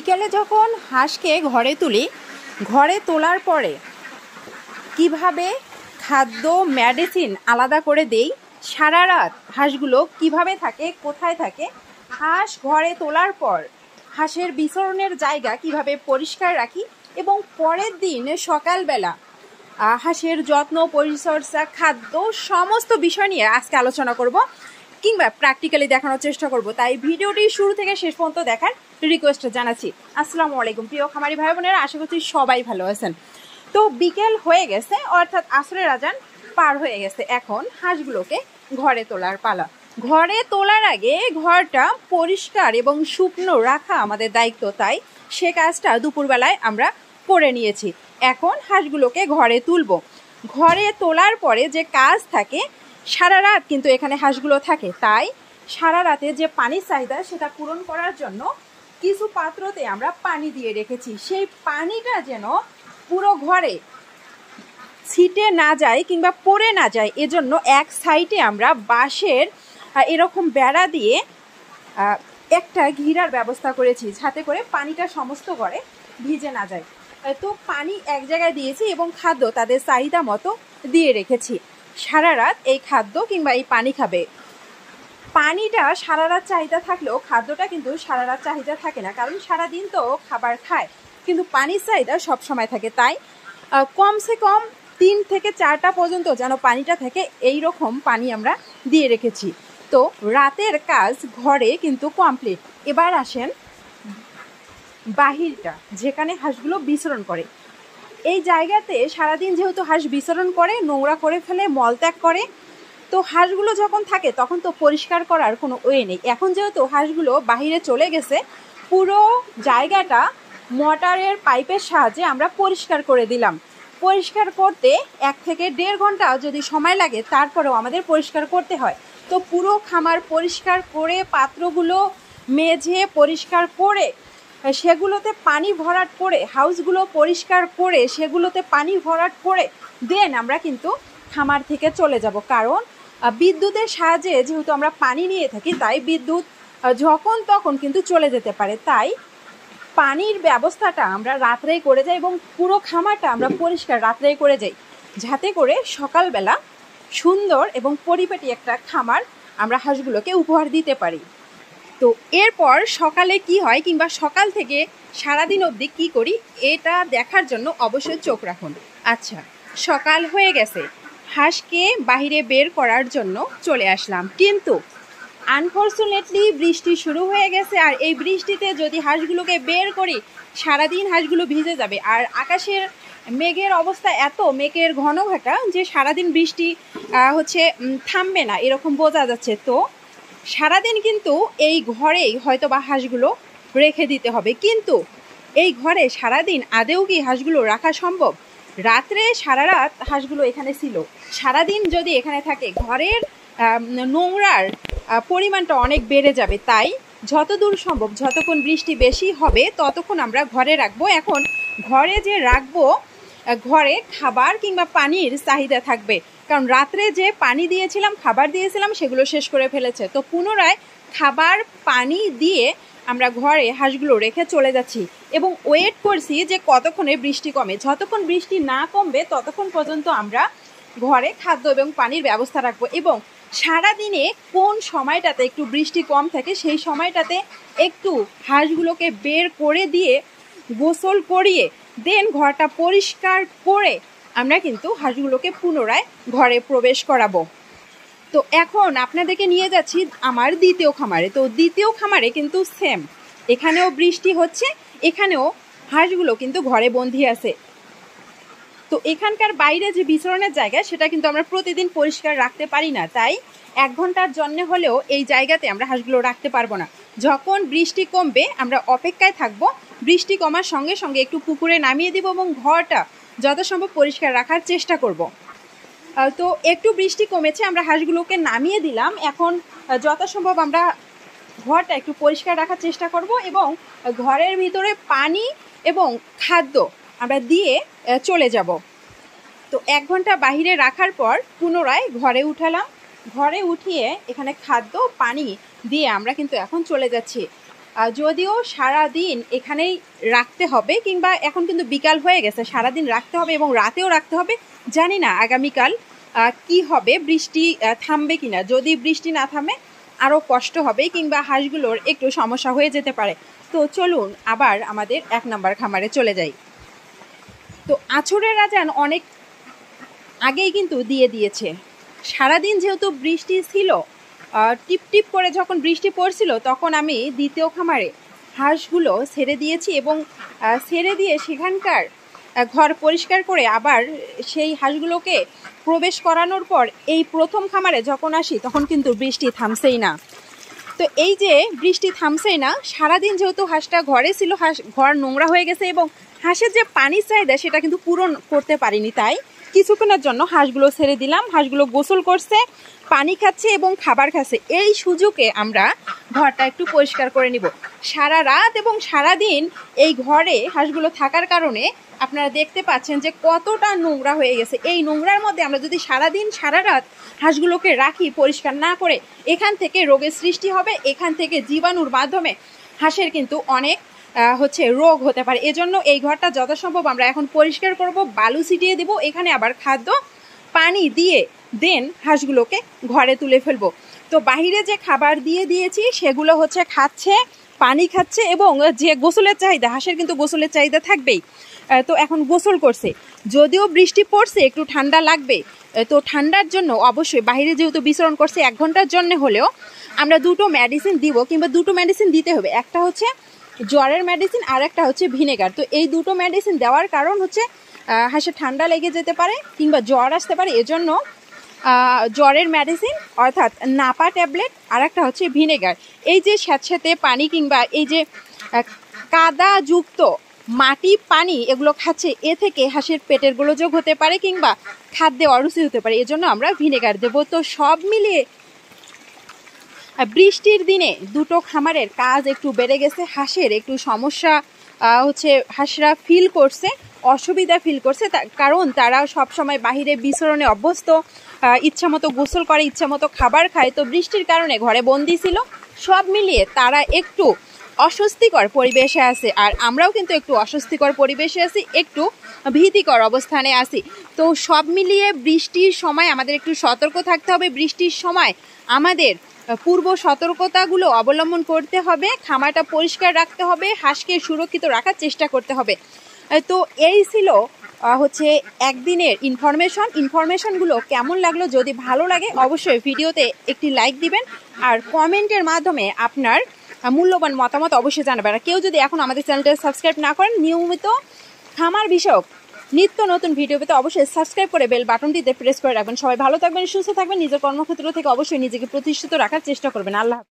বিকেলে যখন হাঁসকে ঘরে তুলি, ঘরে তোলার পরে কিভাবে খাদ্য মেডিসিন আলাদা করে দেই, সারা রাত হাঁসগুলো কিভাবে থাকে, কোথায় থাকে, হাঁস ঘরে তোলার পর হাঁসের বিচরণের জায়গা কিভাবে পরিষ্কার রাখি এবং পরের দিন সকালবেলা হাঁসের যত্ন, পরিচর্যা, খাদ্য সমস্ত বিষয় নিয়ে আজকে আলোচনা করব কিংবা প্র্যাকটিক্যালি দেখানোর চেষ্টা করব। তাই ভিডিওটি শুরু থেকে শেষ পর্যন্ত দেখার রিকোয়েস্ট জানাচ্ছি। আসসালামু আলাইকুম প্রিয় খামারি ভাই বোনেরা, আশা করছি সবাই ভালো আছেন। তো বিকেল হয়ে গেছে, অর্থাৎ আসরের আজান পার হয়ে গেছে। এখন হাঁসগুলোকে ঘরে তোলার পালা। ঘরে তোলার আগে ঘরটা পরিষ্কার এবং শুকনো রাখা আমাদের দায়িত্ব, তাই সে কাজটা দুপুরবেলায় আমরা করে নিয়েছি। এখন হাঁসগুলোকে ঘরে তুলবো। ঘরে তোলার পরে যে কাজ থাকে, সারা রাত কিন্তু এখানে হাঁসগুলো থাকে, তাই সারা রাতে যে পানির চাহিদা সেটা পূরণ করার জন্য কিছু পাত্রতে আমরা পানি দিয়ে রেখেছি। সেই পানিটা যেন পুরো ঘরে ছিটে না যায় কিংবা পড়ে না যায়, এজন্য এক সাইডে আমরা বাঁশের এরকম বেড়া দিয়ে একটা ঘিরার ব্যবস্থা করেছি, যাতে করে পানিটা সমস্ত ঘরে ভিজে না যায়। তো পানি এক জায়গায় দিয়েছি এবং খাদ্য তাদের চাহিদা মতো দিয়ে রেখেছি। সারা রাত এই খাদ্য কিংবা এই পানি খাবে। পানিটা সারা রাত চাহিদা থাকলেও খাদ্যটা কিন্তু সারা রাত চাহিদা থাকে না, কারণ সারাদিন তো খাবার খায়, কিন্তু পানির চাহিদা সবসময় থাকে। তাই কমসে কম 3 থেকে 4টা পর্যন্ত যেন পানিটা থাকে, এই রকম পানি আমরা দিয়ে রেখেছি। তো রাতের কাজ ঘরে কিন্তু কমপ্লিট। এবার আসেন বাহিরটা, যেখানে হাঁসগুলো বিচরণ করে। এই জায়গাতে সারাদিন যেহেতু হাঁস বিচরণ করে, নোংরা করে ফেলে, মলত্যাগ করে, তো হাঁসগুলো যখন থাকে তখন তো পরিষ্কার করার কোনো ওয়ে নেই। এখন যেহেতু হাঁসগুলো বাহিরে চলে গেছে, পুরো জায়গাটা মোটরের পাইপের সাহায্যে আমরা পরিষ্কার করে দিলাম। পরিষ্কার করতে 1 থেকে 1.5 ঘন্টা যদি সময় লাগে, তারপরেও আমাদের পরিষ্কার করতে হয়। তো পুরো খামার পরিষ্কার করে, পাত্রগুলো মেজে পরিষ্কার করে, সেগুলোতে পানি ভরাট করে, হাউসগুলো পরিষ্কার করে সেগুলোতে পানি ভরাট করে দেন আমরা কিন্তু খামার থেকে চলে যাব। কারণ বিদ্যুতের সাহায্যে যেহেতু আমরা পানি নিয়ে থাকি, তাই বিদ্যুৎ যখন তখন কিন্তু চলে যেতে পারে। তাই পানির ব্যবস্থাটা আমরা রাত্রেই করে যাই এবং পুরো খামারটা আমরা পরিষ্কার রাত্রেই করে যাই, যাতে করে সকালবেলা সুন্দর এবং পরিপাটি একটা খামার আমরা হাঁসগুলোকে উপহার দিতে পারি। তো এরপর সকালে কি হয় কিংবা সকাল থেকে সারাদিন অবধি কি করি, এটা দেখার জন্য অবশ্যই চোখ রাখুন। আচ্ছা, সকাল হয়ে গেছে, হাঁসকে বাহিরে বের করার জন্য চলে আসলাম, কিন্তু আনফর্চুনেটলি বৃষ্টি শুরু হয়ে গেছে। আর এই বৃষ্টিতে যদি হাঁসগুলোকে বের করি, সারাদিন হাঁসগুলো ভিজে যাবে। আর আকাশের মেঘের অবস্থা এত, মেঘের ঘন ঘটা, যে সারাদিন বৃষ্টি থামবে না এরকম বোঝা যাচ্ছে। তো সারাদিন কিন্তু এই ঘরেই হয়তো বা হাঁসগুলো রেখে দিতে হবে, কিন্তু এই ঘরে সারাদিন আদেও কি হাঁসগুলো রাখা সম্ভব? রাত্রে সারা রাত হাঁসগুলো এখানে ছিল, সারাদিন যদি এখানে থাকে, ঘরের নোংরার পরিমাণটা অনেক বেড়ে যাবে। তাই যতদূর সম্ভব, যতক্ষণ বৃষ্টি বেশি হবে ততক্ষণ আমরা ঘরে রাখবো। এখন ঘরে যে রাখবো, ঘরে খাবার কিংবা পানির চাহিদা থাকবে, কারণ রাত্রে যে পানি দিয়েছিলাম, খাবার দিয়েছিলাম, সেগুলো শেষ করে ফেলেছে। তো পুনরায় খাবার পানি দিয়ে আমরা ঘরে হাঁসগুলো রেখে চলে যাচ্ছি এবং ওয়েট করছি যে কতক্ষণে বৃষ্টি কমে। যতক্ষণ বৃষ্টি না কমবে ততক্ষণ পর্যন্ত আমরা ঘরে খাদ্য এবং পানির ব্যবস্থা রাখবো। এবং সারাদিনে কোন সময়টাতে একটু বৃষ্টি কম থাকে, সেই সময়টাতে একটু হাঁসগুলোকে বের করে দিয়ে গোসল করিয়ে দেন ঘরটা পরিষ্কার করে আমরা কিন্তু হাঁসগুলোকে পুনরায় ঘরে প্রবেশ করাবো। তো এখন আপনাদেরকে নিয়ে যাচ্ছি আমার দ্বিতীয় খামারে। তো দ্বিতীয় খামারে কিন্তু সেম, এখানেও বৃষ্টি হচ্ছে, এখানেও হাঁসগুলো কিন্তু ঘরে বন্দি আছে। তো এখানকার বাইরে যে বিচরণের জায়গা, সেটা কিন্তু আমরা প্রতিদিন পরিষ্কার রাখতে পারি না। তাই 1 ঘন্টার জন্য হলেও এই জায়গাতে আমরা হাঁসগুলো রাখতে পারবো না। যখন বৃষ্টি কমবে আমরা অপেক্ষায় থাকবো, বৃষ্টি কমার সঙ্গে সঙ্গে একটু পুকুরে নামিয়ে দিব এবং ঘরটা যথাসম্ভব পরিষ্কার রাখার চেষ্টা করব। তো একটু বৃষ্টি কমেছে, আমরা হাঁসগুলোকে নামিয়ে দিলাম। এখন যথাসম্ভব আমরা ঘরটা একটু পরিষ্কার রাখার চেষ্টা করব এবং ঘরের ভিতরে পানি এবং খাদ্য আমরা দিয়ে চলে যাব। তো 1 ঘন্টা বাহিরে রাখার পর পুনরায় ঘরে উঠালাম। ঘরে উঠিয়ে এখানে খাদ্য পানি দিয়ে আমরা কিন্তু এখন চলে যাচ্ছি। যদিও সারাদিন এখানেই রাখতে হবে, কিংবা এখন কিন্তু বিকাল হয়ে গেছে, সারাদিন রাখতে হবে এবং রাতেও রাখতে হবে। জানি না আগামীকাল কি হবে, বৃষ্টি থামবে কিনা। যদি বৃষ্টি না থামে আরও কষ্ট হবে, কিংবা হাঁসগুলোর একটু সমস্যা হয়ে যেতে পারে। তো চলুন আবার আমাদের 1 নম্বর খামারে চলে যাই। তো আছরের আজান অনেক আগেই কিন্তু দিয়ে দিয়েছে। সারাদিন যেহেতু বৃষ্টি ছিল, টিপ টিপ করে যখন বৃষ্টি পড়ছিল, তখন আমি দ্বিতীয় খামারে হাঁসগুলো ছেড়ে দিয়েছি এবং ছেড়ে দিয়ে সেখানকার ঘর পরিষ্কার করে আবার সেই হাঁসগুলোকে প্রবেশ করানোর পর এই প্রথম খামারে যখন আসি, তখন কিন্তু বৃষ্টি থামছেই না। তো এই যে বৃষ্টি থামছেই না, সারাদিন যেহেতু হাঁসটা ঘরে ছিল, ঘর নোংরা হয়ে গেছে এবং হাঁসের যে পানির চাহিদা সেটা কিন্তু পূরণ করতে পারিনি। তাই কিছুক্ষণের জন্য হাঁসগুলো ছেড়ে দিলাম। হাঁসগুলো গোসল করছে, পানি খাচ্ছে এবং খাবার খাচ্ছে। এই সুযোগে আমরা ঘরটা একটু পরিষ্কার করে নিব। সারা রাত এবং সারাদিন এই ঘরে হাঁসগুলো থাকার কারণে আপনারা দেখতে পাচ্ছেন যে কতটা নোংরা হয়ে গেছে। এই নোংরার মধ্যে আমরা যদি সারাদিন সারা রাত হাঁসগুলোকে রাখি পরিষ্কার না করে, এখান থেকে রোগের সৃষ্টি হবে। এখান থেকে জীবাণুর মাধ্যমে হাঁসের কিন্তু অনেক রোগ হতে পারে। এজন্য এই ঘরটা যথাসম্ভব আমরা এখন পরিষ্কার করব, বালু ছিটিয়ে দিব, এখানে আবার খাদ্য পানি দিয়ে দেন হাঁসগুলোকে ঘরে তুলে ফেলবো। তো বাহিরে যে খাবার দিয়ে দিয়েছি সেগুলো খাচ্ছে, পানি খাচ্ছে এবং যে গোসলের চাহিদা, হাঁসের কিন্তু গোসলের চাহিদা থাকবেই। তো এখন গোসল করছে। যদিও বৃষ্টি পড়ছে, একটু ঠান্ডা লাগবে। তো ঠান্ডার জন্য অবশ্যই বাহিরে যেহেতু বিচরণ করছে 1 ঘন্টার জন্য হলেও আমরা 2টো মেডিসিন দিব, কিংবা 2টো মেডিসিন দিতে হবে। একটা জ্বরের মেডিসিন আর একটা ভিনেগার। তো এই 2টো মেডিসিন দেওয়ার কারণ হাঁসের ঠান্ডা লেগে যেতে পারে কিংবা জ্বর আসতে পারে। এজন্য জ্বরের মেডিসিন অর্থাৎ নাপা ট্যাবলেট আর একটা ভিনেগার। এই যে স্যাঁতস্যাঁতে পানি কিংবা এই যে কাদাযুক্ত মাটি পানি এগুলো খাচ্ছে, এ থেকে হাঁসের পেটের গোলযোগ হতে পারে কিংবা খাদ্যে অরুচি হতে পারে। এজন্য আমরা ভিনেগার দেব। তো সব মিলিয়ে বৃষ্টির দিনে 2টো খামারের কাজ একটু বেড়ে গেছে। হাঁসের একটু সমস্যা হাঁসরা ফিল করছে, অসুবিধা ফিল করছে, কারণ তারা সব সময় বাহিরে বিচরণে অভ্যস্ত, ইচ্ছামতো গোসল করে, ইচ্ছামতো খাবার খায়। তো বৃষ্টির কারণে ঘরে বন্দি ছিল। সব মিলিয়ে তারা একটু অস্বস্তিকর পরিবেশে আছে, আর আমরাও কিন্তু একটু অস্বস্তিকর পরিবেশে আছি, একটু ভীতিকর অবস্থানে আছি। তো সব মিলিয়ে বৃষ্টির সময় আমাদের একটু সতর্ক থাকতে হবে। বৃষ্টির সময় আমাদের পূর্ব সতর্কতাগুলো অবলম্বন করতে হবে, খামারটা পরিষ্কার রাখতে হবে, হাঁসকে সুরক্ষিত রাখার চেষ্টা করতে হবে। তো এই ছিল একদিনের ইনফরমেশনগুলো কেমন লাগলো? যদি ভালো লাগে অবশ্যই ভিডিওতে একটি লাইক দিবেন আর কমেন্টের মাধ্যমে আপনার মূল্যবান মতামত অবশ্যই জানাবেন। আর কেউ যদি এখন আমাদের চ্যানেলটা সাবস্ক্রাইব না করেন, নিয়মিত খামার বিষয়ক নিত্য নতুন ভিডিও পেতে অবশ্যই সাবস্ক্রাইব করে বেল বাটনটিতে প্রেস করে রাখবেন। সবাই ভালো থাকবেন, সুস্থ থাকবেন, নিজের কর্মক্ষেত্র থেকে অবশ্যই নিজেকে প্রতিষ্ঠিত রাখার চেষ্টা করবেন। আল্লাহ।